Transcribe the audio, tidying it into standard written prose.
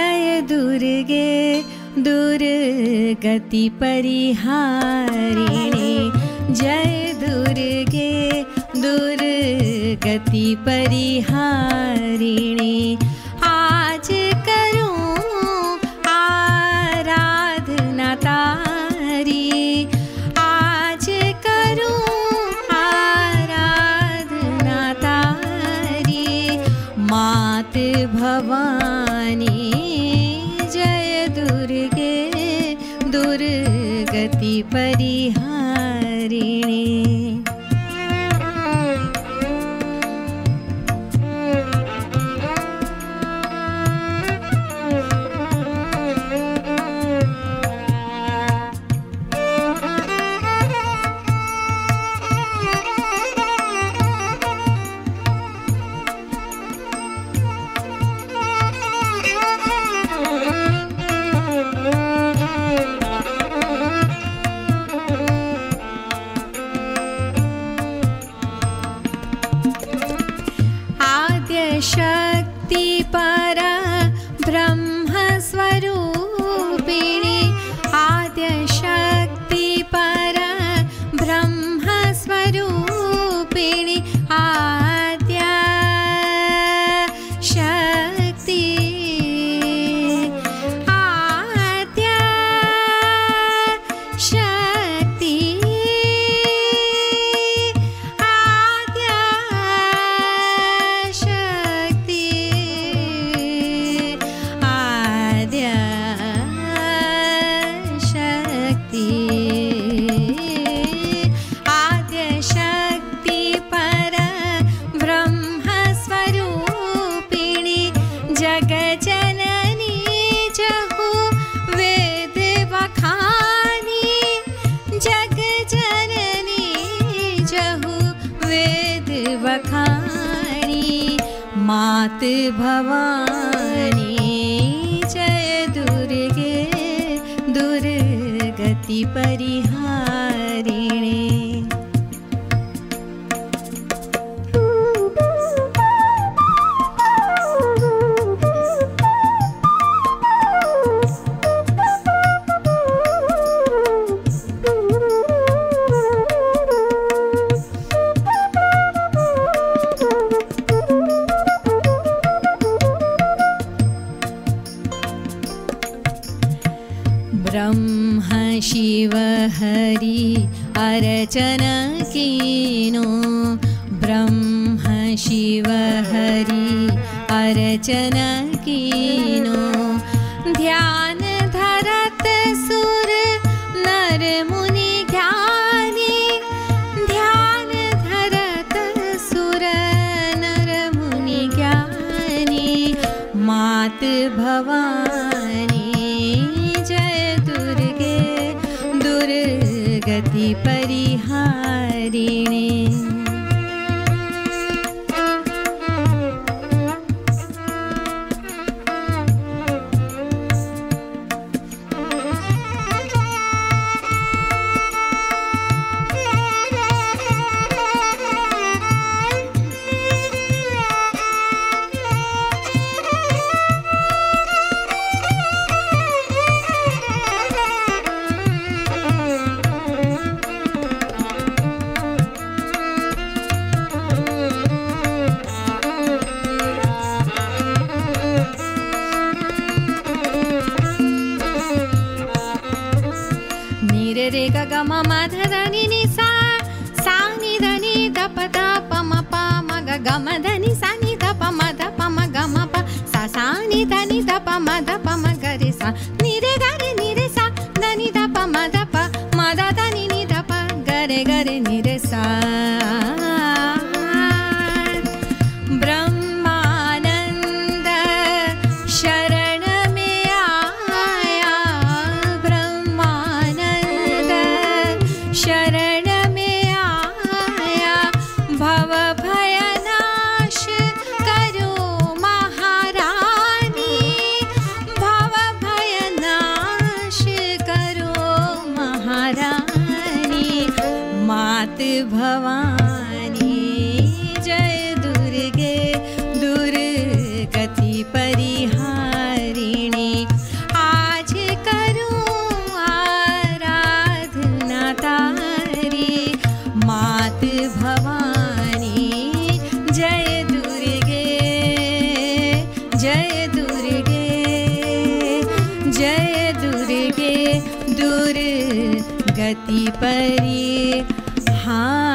जय दुर्गे दुर्गति परिहारिणे जय दुर्गे दुर्गति परिहारिणे आज करूं आराधना तारी आज करूं आराधना तारी मात भवानी जय दुर्गे दुर्गति परिहारिणे शक्ति पर ब्रह्म स्वरूपिणी आद्य शक्ति पर ब्रह्म स्वरूपिणी आद्य शक्ति आद्य शक्ति मात भवानी जय दुर्गे दुर्गति परिहारिणे ब्रह्म शिव हरि अर्चन कीनो ब्रह्म शिव हरि अर्चन कीनो ध्यान धरत सुर नर मुनि ज्ञानी ध्यान धरत सुर नर मुनि ज्ञानी मात भवानी दुर्गति परिहारिणे रे ग ग म म ध ध नि नि सा सा नि ध नि ध प ध प म प म ग ग म ध नि सा नि ध प म ध प म ग म प सा सा नि ध नि ध प म ध प म ग रे सा नि रे ग रे सा ध नि ध प म ध प म ध ध नि नि ध प ग रे नि रे सा ब्रह्मानंद शरण में आया ब्रह्मानंद शरण में आया भव भय नाश करो महारानी भव भय नाश करो महारानी मात भवानी जय दुर्गे दुर्गति परिहारिणी दूर गति परी हाँ